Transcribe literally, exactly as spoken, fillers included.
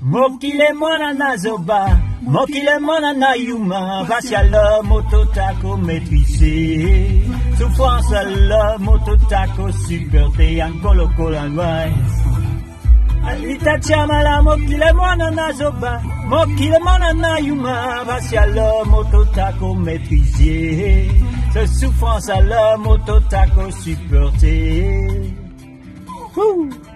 Mokile mwana na zoba, mokile mwana na yuma, vasia le mototako maîtrisé. Souffrance le mototako supporté, ancolo colanoise. Alita chamala, mokile mwana na zoba, mokile mwana na yuma, vasia le mototako maîtrisé. Ce souffrance le mototako supporté. Ouh.